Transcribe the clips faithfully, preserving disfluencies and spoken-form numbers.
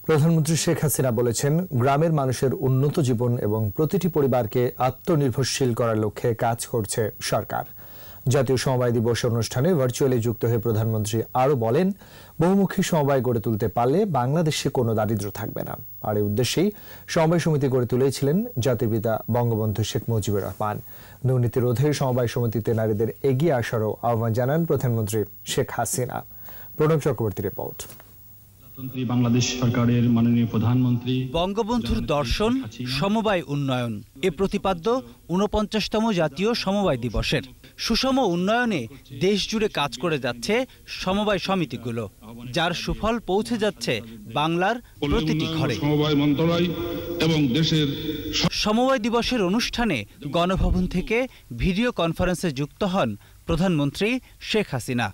প্রধানমন্ত্রী শেখ হাসিনা বলেছেন, গ্রামের মানুষের উন্নত জীবন এবং প্রতিটি পরিবারকে আত্মনির্ভরশীল করার লক্ষ্যে কাজ করছে সরকার। জাতীয় সমবায় দিবস অনুষ্ঠানে ভার্চুয়ালি যুক্ত হয়ে প্রধানমন্ত্রী আরও বলেন, বহুমুখী সমবায় গড়ে তুলতে পারলে বাংলাদেশে কোনো দারিদ্র্য থাকবে না। আর এই উদ্দেশ্যেই সমবায় সমিতি গড়ে তুলেছিলেন জাতির পিতা বঙ্গবন্ধু শেখ মুজিবুর রহমান। দুর্নীতি রোধে সমবায় সমিতিতে নারীদের এগিয়ে আসারও আহ্বান জানান প্রধানমন্ত্রী শেখ হাসিনা। প্রণব চক্রবর্তী রিপোর্ট। বাংলাদেশ সরকারের মাননীয় প্রধানমন্ত্রী বঙ্গবন্ধুর দর্শন সমবায় উন্নয়ন এ প্রতিপাদ্য ঊনপঞ্চাশতম জাতীয় সমবায় দিবসের সুষম উন্নয়নে দেশ জুড়ে কাজ করে যাচ্ছে সমবায় সমিতিগুলো, যার সুফল পৌঁছে যাচ্ছে বাংলার প্রতিটি ঘরে। সমবায় মন্ত্রণালয় এবং দেশের সমবায় দিবসের অনুষ্ঠানে গণভবন থেকে ভিডিও কনফারেন্সে যুক্ত হন প্রধানমন্ত্রী শেখ হাসিনা।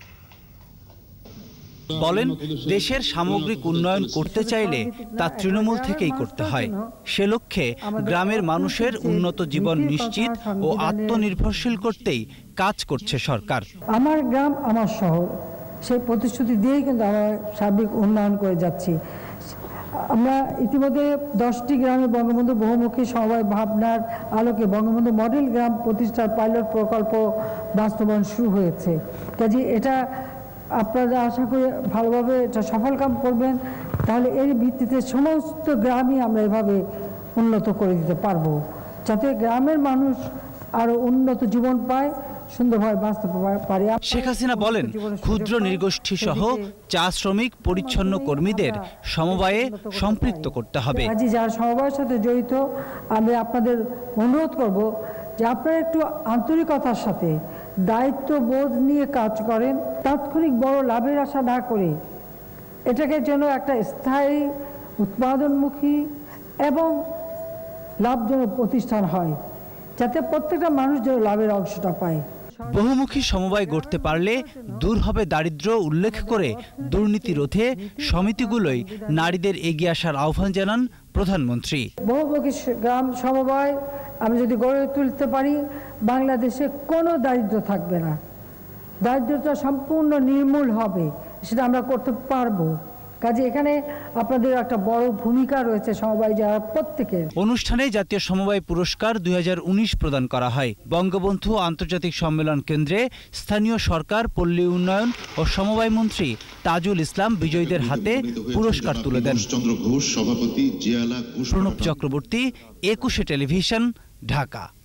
বলেন, দেশের সামগ্রিক উন্নয়ন করতে চাইলে তা তৃণমূল থেকেই করতে হয়। সে লক্ষ্যে গ্রামের মানুষের উন্নত জীবন নিশ্চিত ও আত্মনির্ভরশীল করতেই কাজ করছে সরকার। আমার গ্রাম আমার শহর, সেই প্রতিশ্রুতি দিয়েই কিন্তু আমরা সার্বিক উন্নয়ন করে যাচ্ছি। আমরা ইতিমধ্যে দশটি গ্রামে বঙ্গবন্ধু বহুমুখী সমবায় ভাবনার আলোকে বঙ্গবন্ধু মডেল গ্রাম প্রতিষ্ঠার পাইলট প্রকল্প বাস্তবায়ন শুরু হয়েছে। কাজে এটা আপনারা আশা করি ভালোভাবে এটা সফল কাম করবেন, তাহলে এর ভিত্তিতে সমস্ত গ্রামই আমরা এভাবে উন্নত করে দিতে পারবো, যাতে গ্রামের মানুষ আরো উন্নত জীবন পায়, সুন্দরভাবে বাঁচতে পারে। শেখ হাসিনা বলেন, ক্ষুদ্র নৃগোষ্ঠী সহ চা শ্রমিক পরিচ্ছন্ন কর্মীদের সমবায়ে সম্পৃক্ত করতে হবে। যারা সমবায়ের সাথে জড়িত, আমি আপনাদের অনুরোধ করব যে আপনারা একটু আন্তরিকতার সাথে দায়িত্ববোধ নিয়ে কাজ করেন, তাৎক্ষণিক বড় লাভের আশা না করে এটাকে যেন একটা স্থায়ী উৎপাদনমুখী এবং লাভজনক প্রতিষ্ঠান হয়, যাতে প্রত্যেকটা মানুষ যেন লাভের অংশটা পায়। বহুমুখী সমবায় গড়তে পারলে দূর হবে দারিদ্র্য উল্লেখ করে দুর্নীতি রোধে সমিতিগুলোই নারীদের এগিয়ে আসার আহ্বান জানান প্রধানমন্ত্রী। বহুমুখী গ্রাম সমবায় আমরা যদি গড়ে তুলতে পারি, বাংলাদেশে কোনো দারিদ্র্য থাকবে না, দারিদ্র্যতা সম্পূর্ণ নির্মূল হবে, সেটা আমরা করতে পারবো। কাজে এখানে আপনাদের একটা বড় ভূমিকা রয়েছে সমবায় যারা প্রত্যেকের। অনুষ্ঠানে জাতীয় সমবায় পুরস্কার দুই হাজার উনিশ প্রদান করা হয়। বঙ্গবন্ধু আন্তর্জাতিক সম্মেলন কেন্দ্রে স্থানীয় সরকার, পল্লী উন্নয়ন ও সমবায় মন্ত্রী তাজুল ইসলাম বিজয়ীদের হাতে পুরস্কার তুলে দেন। প্রণব চক্রবর্তী, একুশে টেলিভিশন, ঢাকা।